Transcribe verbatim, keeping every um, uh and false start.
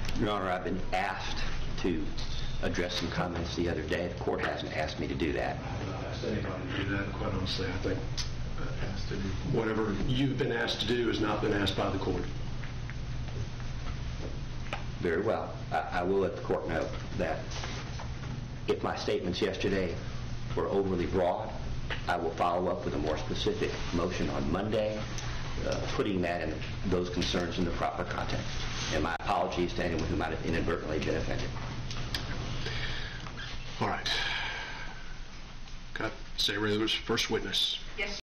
Your Honor, I've been asked to address some comments the other day. The court hasn't asked me to do that. I've not asked anybody to do that, quite honestly. I think whatever you've been asked to do has not been asked by the court. Very well. I, I will let the court know that if my statements yesterday were overly broad, I will follow up with a more specific motion on Monday, uh, putting that and those concerns in the proper context. And my apologies to anyone who might have inadvertently been offended. All right. Got Sarah, there was first witness. Yes.